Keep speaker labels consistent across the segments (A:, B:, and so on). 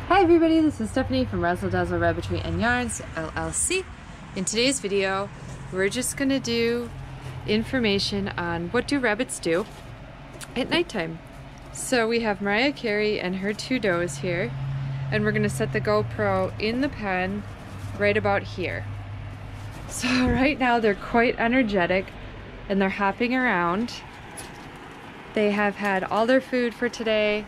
A: Hi everybody, this is Stephanie from Razzledazzlerabbitry and Yarns, LLC. In today's video, we're just going to do information on what do rabbits do at nighttime. So we have Mariah Carey and her two does here, and we're going to set the GoPro in the pen right about here. So right now they're quite energetic and they're hopping around. They have had all their food for today.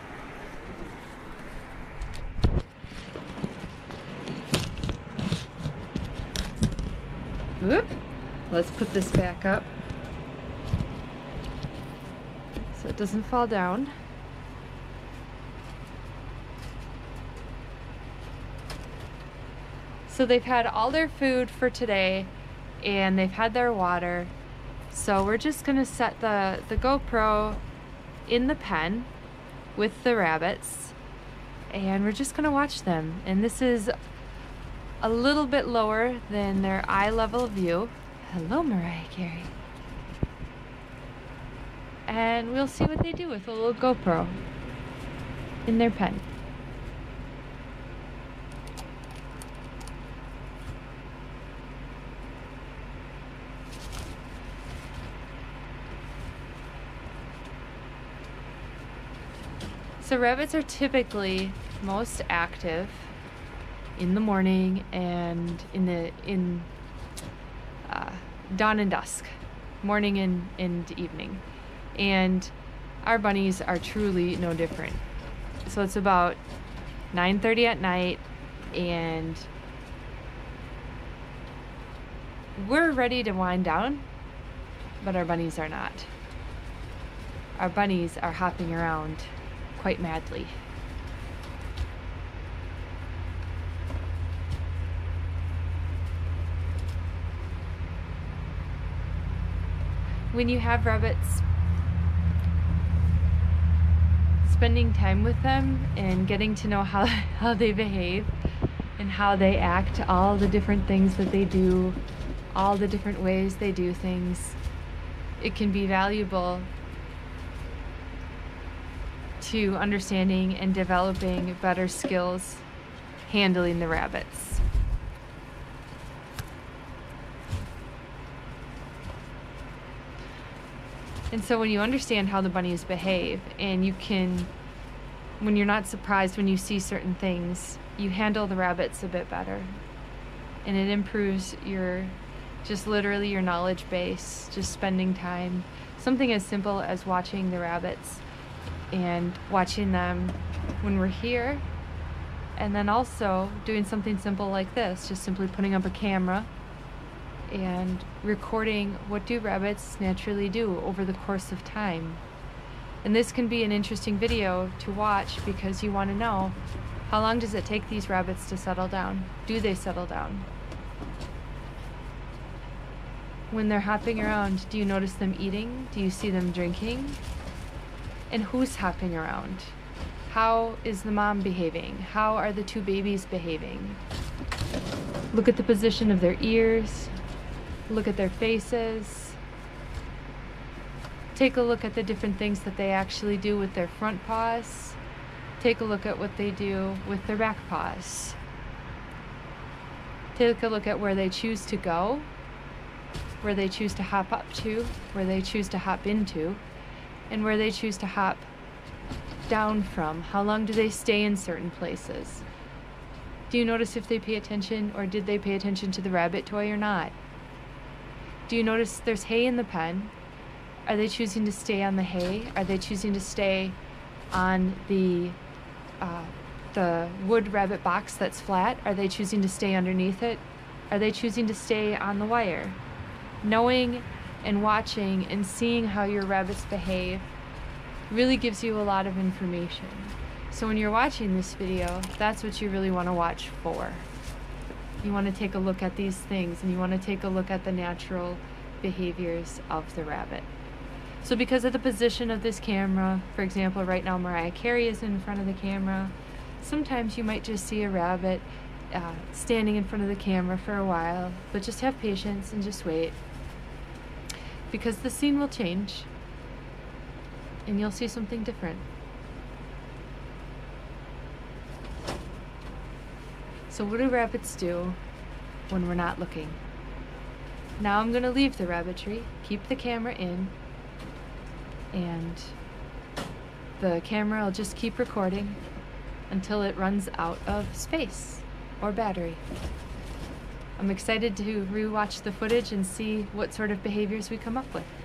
A: Whoop. Let's put this back up so it doesn't fall down. So they've had all their food for today and they've had their water. So we're just gonna set the GoPro in the pen with the rabbits and we're just gonna watch them. And this is a little bit lower than their eye level view. Hello, Mariah Carey. And we'll see what they do with a little GoPro in their pen. So rabbits are typically most active in the morning and in dawn and dusk, morning and evening. And our bunnies are truly no different. So it's about 9:30 at night and we're ready to wind down, but our bunnies are not. Our bunnies are hopping around quite madly. When you have rabbits, spending time with them and getting to know how they behave and how they act, all the different things that they do, all the different ways they do things, it can be valuable to understanding and developing better skills handling the rabbits. And so when you understand how the bunnies behave and you can, when you're not surprised when you see certain things, you handle the rabbits a bit better. And it improves your, just literally your knowledge base, just spending time. Something as simple as watching the rabbits and watching them when we're here. And then also doing something simple like this, just simply putting up a camera and recording what do rabbits naturally do over the course of time. And this can be an interesting video to watch because you want to know, how long does it take these rabbits to settle down? Do they settle down? When they're hopping around, do you notice them eating? Do you see them drinking? And who's hopping around? How is the mom behaving? How are the two babies behaving? Look at the position of their ears. Look at their faces. Take a look at the different things that they actually do with their front paws. Take a look at what they do with their back paws. Take a look at where they choose to go, where they choose to hop up to, where they choose to hop into, and where they choose to hop down from. How long do they stay in certain places? Do you notice if they pay attention, or did they pay attention to the rabbit toy or not? Do you notice there's hay in the pen? Are they choosing to stay on the hay? Are they choosing to stay on the wood rabbit box that's flat? Are they choosing to stay underneath it? Are they choosing to stay on the wire? Knowing and watching and seeing how your rabbits behave really gives you a lot of information. So when you're watching this video, that's what you really want to watch for. You want to take a look at these things and you want to take a look at the natural behaviors of the rabbit. So because of the position of this camera, for example, right now Mariah Carey is in front of the camera, sometimes you might just see a rabbit standing in front of the camera for a while, but just have patience and just wait, because the scene will change and you'll see something different. So what do rabbits do when we're not looking? Now I'm going to leave the rabbitry, keep the camera in, and the camera will just keep recording until it runs out of space or battery. I'm excited to rewatch the footage and see what sort of behaviors we come up with.